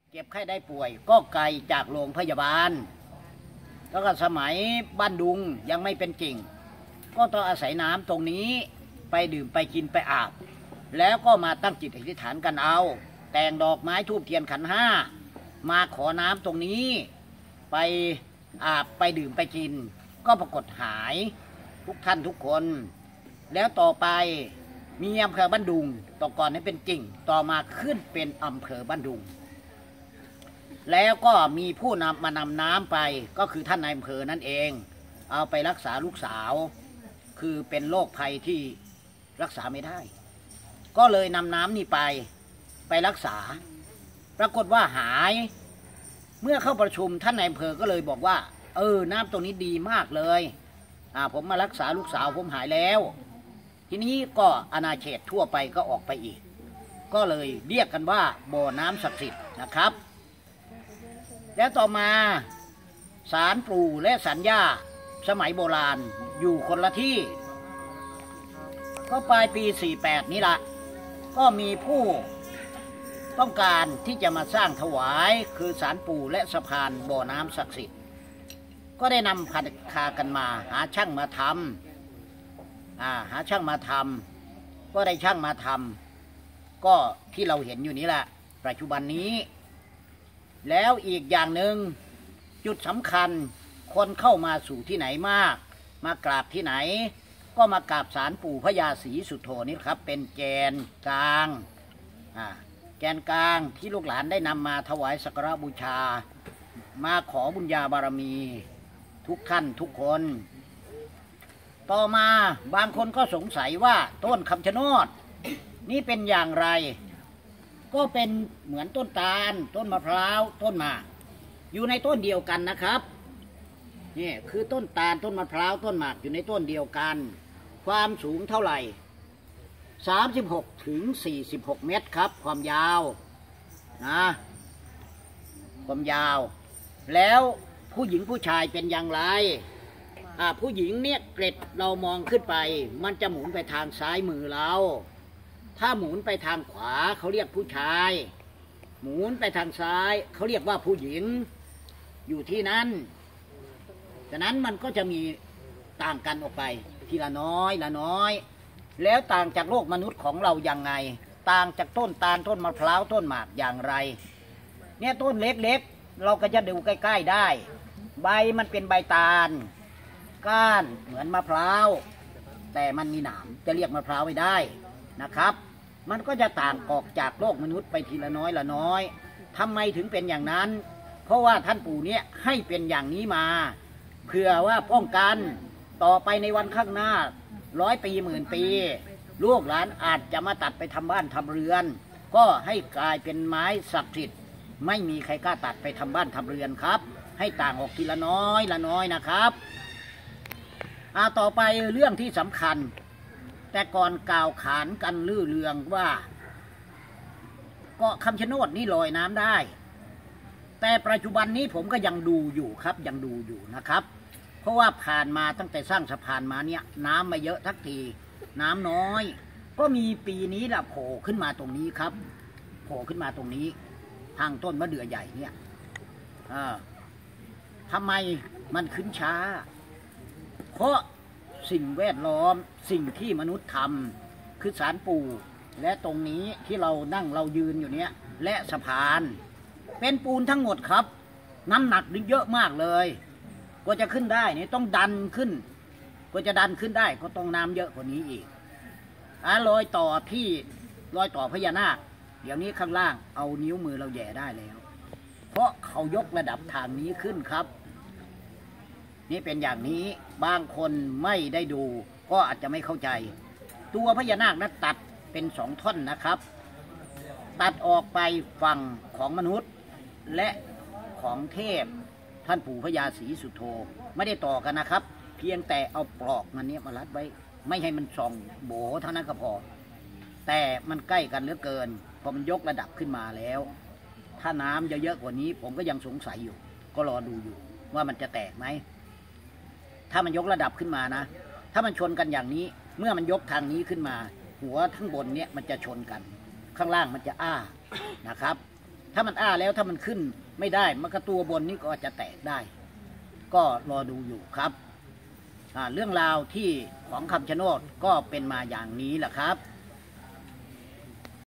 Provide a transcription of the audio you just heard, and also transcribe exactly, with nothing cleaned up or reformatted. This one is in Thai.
เจ็บไข้ได้ป่วยก็ไกลจากโรงพยาบาลแล้วก็สมัยบ้านดุงยังไม่เป็นจริงก็ต้องอาศัยน้ำตรงนี้ไปดื่มไปกินไปอาบแล้วก็มาตั้งจิตอธิษฐานกันเอาแต่งดอกไม้ธูปเทียนขันห้ามาขอน้ำตรงนี้ไปอาบไปดื่มไปกินก็ปรากฏหายทุกท่านทุกคนแล้วต่อไปมีอำเภอบ้านดุงต่อก่อนนี้เป็นจริงต่อมาขึ้นเป็นอำเภอบ้านดุงแล้วก็มีผู้นำมานำน้ำไปก็คือท่านนายอำเภอนั่นเองเอาไปรักษาลูกสาวคือเป็นโรคภัยที่รักษาไม่ได้ก็เลยนำน้ำนี่ไปไปรักษาปรากฏว่าหายเมื่อเข้าประชุมท่านนายอำเภอก็เลยบอกว่าเออน้ำตรงนี้ดีมากเลยอ่าผมมารักษาลูกสาวผมหายแล้วทีนี้ก็อาณาเขตทั่วไปก็ออกไปอีกก็เลยเรียกกันว่าบ่อน้ำศักดิ์สิทธิ์นะครับแล้วต่อมาศาลปู่และศาลย่าสมัยโบราณอยู่คนละที่ก็ปลายปีสี่สิบแปดนี้ละก็มีผู้ต้องการที่จะมาสร้างถวายคือศาลปู่และสะพานบ่อน้ำศักดิ์สิทธิ์ก็ได้นำพันคากันมาหาช่างมาทำอ่าหาช่างมาทำก็ได้ช่างมาทำก็ที่เราเห็นอยู่นี้แหละปัจจุบันนี้แล้วอีกอย่างหนึ่งจุดสำคัญคนเข้ามาสู่ที่ไหนมากมากราบที่ไหนก็มากราบศาลปู่พญาศรีสุโธนี่ครับเป็นแกนกลางอ่าแกนกลางที่ลูกหลานได้นำมาถวายสักการะบูชามาขอบุญญาบารมีทุกท่านทุกคนต่อมาบางคนก็สงสัยว่าต้นคำชะโนดนี่เป็นอย่างไรก็เป็นเหมือนต้นตาลต้นมะพร้าวต้นหมากอยู่ในต้นเดียวกันนะครับนี่คือต้นตาลต้นมะพร้าวต้นหมากอยู่ในต้นเดียวกันความสูงเท่าไหร่สามสิบหกถึงสี่สิบหกเมตรครับความยาวนะความยาวแล้วผู้หญิงผู้ชายเป็นอย่างไรอ่าผู้หญิงเนี่ยเกล็ดเรามองขึ้นไปมันจะหมุนไปทางซ้ายมือเราถ้าหมุนไปทางขวาเขาเรียกผู้ชายหมุนไปทางซ้ายเขาเรียกว่าผู้หญิงอยู่ที่นั้นฉะนั้นมันก็จะมีต่างกันออกไปทีละน้อยละน้อยแล้วต่างจากโลกมนุษย์ของเราอย่างไงต่างจากต้นตาลต้นมะพร้าวต้นหมากอย่างไรเนี่ยต้นเล็กๆเราก็จะดูใกล้ๆได้ใบมันเป็นใบตาลก้านเหมือนมะพร้าวแต่มันมีหนามจะเรียกมะพร้าวไม่ได้นะครับมันก็จะต่างออกจากโลกมนุษย์ไปทีละน้อยละน้อยทำไมถึงเป็นอย่างนั้นเพราะว่าท่านปู่เนี่ยให้เป็นอย่างนี้มาเพื่อว่าป้องกันต่อไปในวันข้างหน้าร้อยปีหมื่นปีลูกหลานอาจจะมาตัดไปทำบ้านทำเรือนก็ให้กลายเป็นไม้ศักดิ์สิทธิ์ไม่มีใครกล้าตัดไปทำบ้านทำเรือนครับให้ต่างออกทีละน้อยละน้อยนะครับอ่าต่อไปเรื่องที่สำคัญแต่ก่อนกล่าวขานกันลือเรืองว่าเกาะคำชะโนดนี่ลอยน้ำได้แต่ปัจจุบันนี้ผมก็ยังดูอยู่ครับยังดูอยู่นะครับเพราะว่าผ่านมาตั้งแต่สร้างสะพานมาเนี่ยน้ำมาเยอะทักทีน้ำน้อยก็มีปีนี้แหละโผล่ขึ้นมาตรงนี้ครับโผล่ขึ้นมาตรงนี้ทางต้นมะเดื่อใหญ่เนี่ยอ่าทำไมมันขึ้นช้าเพราะสิ่งแวดล้อมสิ่งที่มนุษย์ทำคือศาลปู่และตรงนี้ที่เรานั่งเรายืนอยู่เนี้ยและสะพานเป็นปูนทั้งหมดครับน้ำหนักเยอะมากเลยก็จะขึ้นได้นี่ต้องดันขึ้นก็จะดันขึ้นได้ก็ต้องน้ำเยอะกว่านี้อีกอ่ารอยต่อที่รอยต่อพญานาคเดี๋ยวนี้ข้างล่างเอานิ้วมือเราแย่ได้แล้วเพราะเขายกระดับทางนี้ขึ้นครับนี่เป็นอย่างนี้บางคนไม่ได้ดูก็อาจจะไม่เข้าใจตัวพญานาคนั้นตัดเป็นสองท่อนนะครับตัดออกไปฝั่งของมนุษย์และของเทพท่านปู่พญาศรีสุโธไม่ได้ต่อกันนะครับเพียงแต่เอาปลอกมันเนี้ยมารัดไว้ไม่ให้มันส่องโบเท่านั้นก็พอแต่มันใกล้กันเหลือเกินพอมันยกระดับขึ้นมาแล้วถ้าน้ำเยอะๆกว่านี้ผมก็ยังสงสัยอยู่ก็รอดูอยู่ว่ามันจะแตกไหมถ้ามันยกระดับขึ้นมานะถ้ามันชนกันอย่างนี้เมื่อมันยกทางนี้ขึ้นมาหัวทั้งบนเนี้ยมันจะชนกันข้างล่างมันจะอ้านะครับถ้ามันอ้าแล้วถ้ามันขึ้นไม่ได้มันก็ตัวบนนี้ก็จะแตกได้ ก็รอดูอยู่ครับเรื่องราวที่ของคำชะโนดก็เป็นมาอย่างนี้แหละครับ